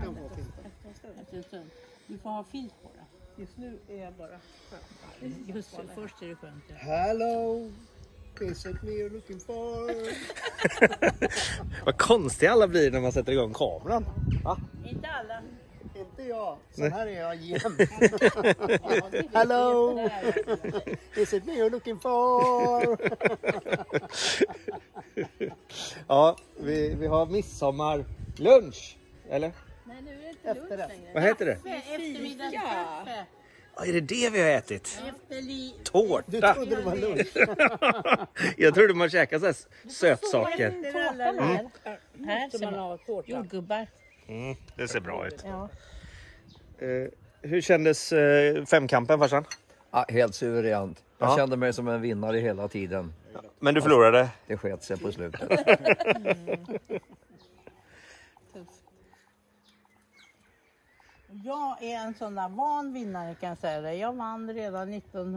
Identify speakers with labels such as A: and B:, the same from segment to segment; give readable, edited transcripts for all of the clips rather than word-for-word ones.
A: kan få filten.
B: Du får ha filt på det.
C: Just nu är jag bara
B: Just först är det skönt.
A: Hello, is it me you're looking for?
D: Vad konstiga alla blir när man sätter igång kameran. Va?
B: Inte alla.
A: Inte jag, så här är jag jämt. Hello, is it me you're looking for?
D: Ja, vi har midsommarlunch, eller?
B: Nej, nu är det inte lunch längre.
D: Vad heter det?
B: Eftermiddagskaffe.
D: Ja, är det det vi har ätit?
A: Du
D: Tårta!
A: trodde det var lunch.
D: Jag trodde man käkade så här sötsaker.
B: Här ser man ha jordgubbar.
D: Det ser bra ut.
B: Ja.
D: Hur kändes femkampen, farsan?
E: Ja, helt suveränt. Jag kände mig som en vinnare hela tiden.
D: Men du förlorade?
E: Det sket sig på slutet.
B: Jag är en sån där van vinnare kan jag säga det. Jag vann redan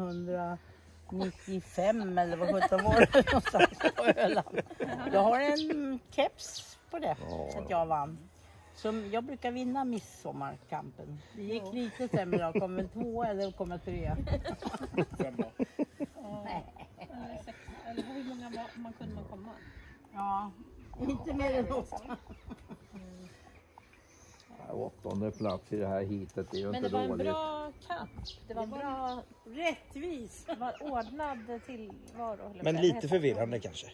B: 1995 eller vad 17 var någonstans på Öland. Jag har en keps på det att jag vann. Så jag brukar vinna midsommarkampen. Det gick lite sämre, jag kom väl 2 eller kom 3.
C: Eller hur många man kunde man komma?
B: Ja, inte mer än 8.
E: 8:e plats i det här hitet är ju
C: Men
E: inte
C: det var en
E: dåligt.
C: bra kamp. Det var bra,
B: Rättvis.
C: det var ordnad tillvaro.
D: Men lite förvirrande kanske.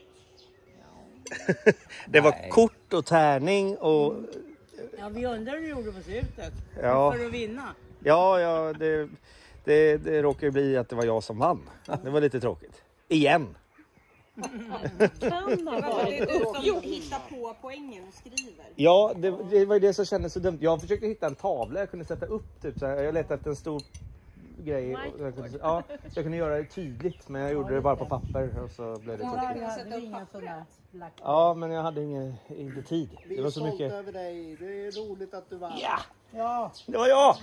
D: Det var kort och tärning och...
B: Ja, vi undrar hur du gjorde på slutet.
D: Ja.
B: För att vinna.
D: Ja, det råkade ju bli att det var jag som vann. Det var lite tråkigt. Igen.
C: Kan ha varit uppgjort. Hitta på poängen och skriver.
D: Ja, det var ju det som kändes så dumt. Jag försökte hitta en tavla jag kunde sätta upp. Typ, så här. Jag letade efter en stor grej. Jag kunde göra det tydligt, men jag gjorde det bara på papper. Och så blev det tråkigt. Ja, men jag hade inte tid.
A: Vi
D: Det var så mycket.
A: över dig, det är roligt att du vann.
D: Ja, det var jag!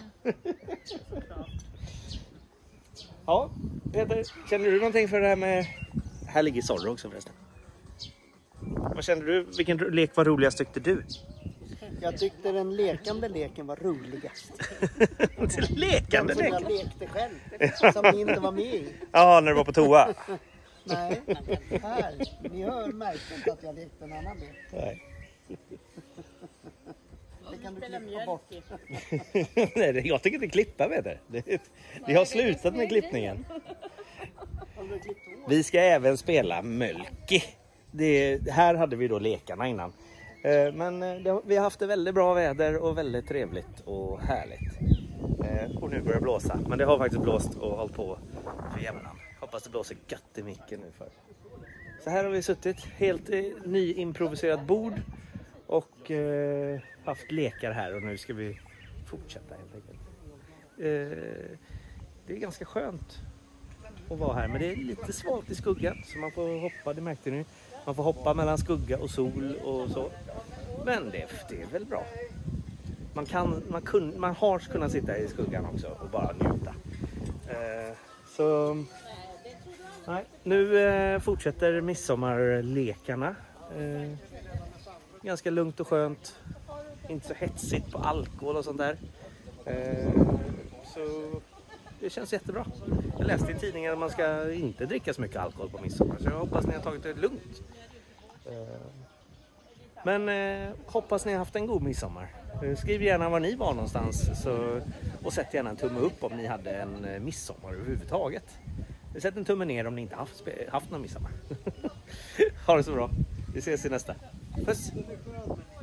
D: Ja, Peter, känner du någonting för det här med... Här ligger Zorro också förresten. Vad kände du? Vilken lek var roligast tyckte du?
A: Jag tyckte den lekande leken var roligast.
D: Lekande
A: Som
D: lek?
A: jag lekte själv, som ni inte var med i.
D: Ja, när du var på toa.
A: Nej, här. Ni hör märkligt att jag lekte en annan lek.
D: Nej.
A: Det kan du klippa bort.
D: Nej, jag tycker inte klippa, vet du. Vi har slutat med klippningen. Vi ska även spela Mölki. Här hade vi då lekarna innan. Men vi har haft det väldigt bra väder och väldigt trevligt och härligt. Och nu börjar det blåsa. Men det har faktiskt blåst och hållit på för jämnan. Hoppas det blåser gött i micken nu för. Så här har vi suttit. Helt nyimproviserat bord. Och haft lekar här. Och nu ska vi fortsätta helt enkelt. Det är ganska skönt att vara här. Men det är lite svalt i skuggan. Så man får hoppa, det märkte ni. Man får hoppa mellan skugga och sol och så. Men det är väl bra. Man har kunnat sitta i skuggan också och bara njuta. Så nej, nu fortsätter midsommarlekarna. Ganska lugnt och skönt. Inte så hetsigt på alkohol och sånt där. Så det känns jättebra. Jag läste i tidningen att man ska inte dricka så mycket alkohol på midsommar. Så jag hoppas ni har tagit det lugnt. Men hoppas ni har haft en god midsommar. Skriv gärna var ni var någonstans. Och sätt gärna en tumme upp om ni hade en midsommar överhuvudtaget. Sätt en tumme ner om ni inte haft någon midsommar. Ha det så bra. Vi ses i nästa. Puss!